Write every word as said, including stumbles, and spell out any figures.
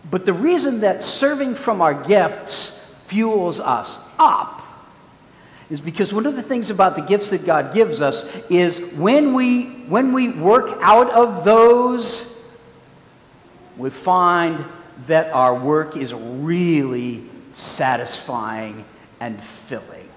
But the reason that serving from our gifts fuels us up is because one of the things about the gifts that God gives us is when we, when we work out of those, we find that our work is really satisfying and filling.